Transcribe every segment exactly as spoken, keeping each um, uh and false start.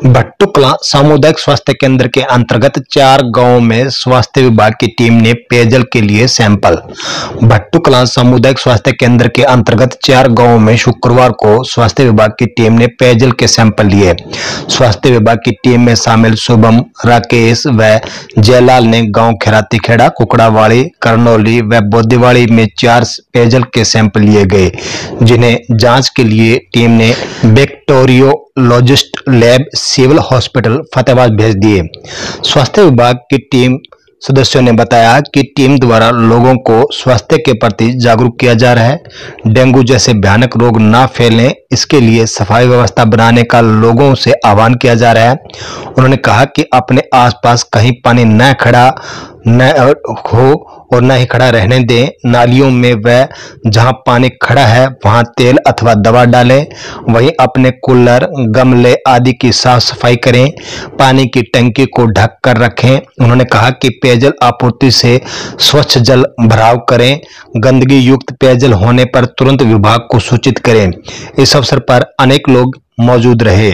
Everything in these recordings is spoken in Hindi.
भट्टू कलां सामुदायिक स्वास्थ्य केंद्र के अंतर्गत चार गांवों में स्वास्थ्य विभाग की टीम ने पेयजल के लिए सैंपल। भट्टू कलां सामुदायिक स्वास्थ्य केंद्र के अंतर्गत चार गांवों में शुक्रवार को स्वास्थ्य विभाग की टीम ने पेयजल के सैंपल लिए। स्वास्थ्य विभाग की टीम में शामिल शुभम, राकेश व जयलाल ने गांव खैराती खेड़ा, कुकड़ावाड़ी, करनौली व बोदीवाड़ी में चार पेयजल के सैंपल लिए गए, जिन्हें जांच के लिए टीम ने bacteriologist lab civil hospital Fatehabad भेज दिए। स्वास्थ्य विभाग की टीम सदस्यों ने बताया कि टीम द्वारा लोगों को स्वास्थ्य के प्रति जागरूक किया जा रहा है। डेंगू जैसे भयानक रोग ना फैलें, इसके लिए सफाई व्यवस्था बनाने का लोगों से आह्वान किया जा रहा है। उन्होंने कहा कि अपने आसपास कहीं पानी न खड़ा न हो और न ही खड़ा रहने दें। नालियों में व जहां पानी खड़ा है वहां तेल अथवा दवा डालें। वहीं अपने कूलर, गमले आदि की साफ सफाई करें। पानी की टंकी को ढक कर रखें। उन्होंने कहा कि पेयजल आपूर्ति से स्वच्छ जल भराव करें। गंदगी युक्त पेयजल होने पर तुरंत विभाग को सूचित करें। इस अवसर पर अनेक लोग मौजूद रहे।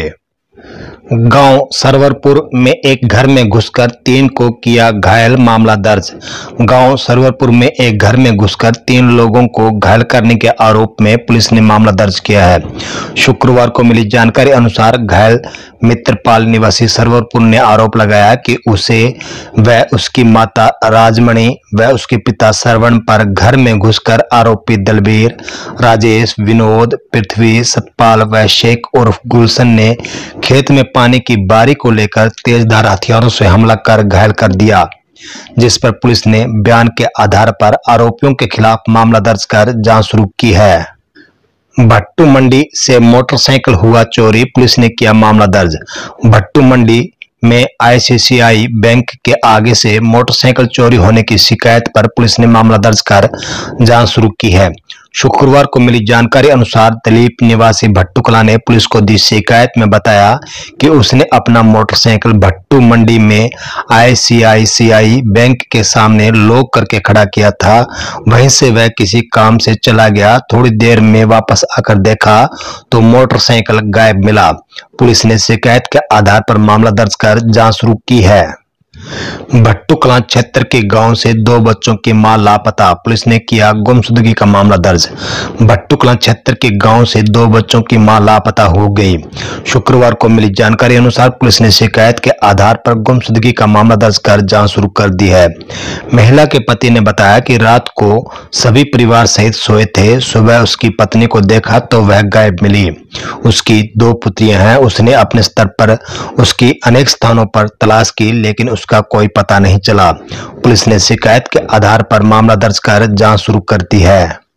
गांव सरवरपुर में एक घर में घुसकर तीन को किया घायल, मामला दर्ज। गांव सरवरपुर में एक घर में घुसकर तीन लोगों को घायल करने के आरोप में पुलिस ने मामला दर्ज किया है। शुक्रवार को मिली जानकारी अनुसार घायल मित्रपाल निवासी सरवरपुर ने आरोप लगाया कि उसे व उसकी माता राजमणि व उसके पिता श्रवण पर घर में घुसकर आरोपी दलबीर, राजेश, विनोद, पृथ्वी, सतपाल व शेख उर्फ गुलशन ने खेत में पानी की बारी को लेकर तेजधार हथियारों से हमला कर घायल कर दिया, जिस पर पुलिस ने बयान के आधार पर आरोपियों के खिलाफ मामला दर्ज कर जांच शुरू की है। भट्टू मंडी से मोटरसाइकिल हुआ चोरी, पुलिस ने किया मामला दर्ज। भट्टू मंडी में आई सी आई सी आई बैंक के आगे से मोटरसाइकिल चोरी होने की शिकायत पर पुलिस ने मामला दर्ज कर जांच शुरू की है। शुक्रवार को मिली जानकारी अनुसार दिलीप निवासी भट्टू कलां ने पुलिस को दी शिकायत में बताया कि उसने अपना मोटरसाइकिल भट्टू मंडी में आई सी आई सी आई बैंक के सामने लॉक करके खड़ा किया था। वहीं से वह किसी काम से चला गया। थोड़ी देर में वापस आकर देखा तो मोटरसाइकिल गायब मिला। पुलिस ने शिकायत के आधार पर मामला दर्ज कर जांच शुरू की है। भट्टू कलां क्षेत्र के गांव से दो बच्चों की मां लापता, पुलिस ने किया गुमशुदगी का मामला दर्ज। भट्टू कलां क्षेत्र के गांव से दो बच्चों की मां लापता हो गई। शुक्रवार को मिली जानकारी अनुसार पुलिस ने शिकायत के आधार पर गुमशुदगी का मामला दर्ज कर जांच शुरू कर दी है। महिला के पति ने बताया कि रात को सभी परिवार सहित सोए थे। सुबह उसकी पत्नी को देखा तो वह गायब मिली। उसकी दो पुत्रियां हैं। उसने अपने स्तर पर उसकी अनेक स्थानों पर तलाश की, लेकिन उसका कोई पता नहीं चला। पुलिस ने शिकायत के आधार पर मामला दर्ज कर जांच शुरू कर दी है।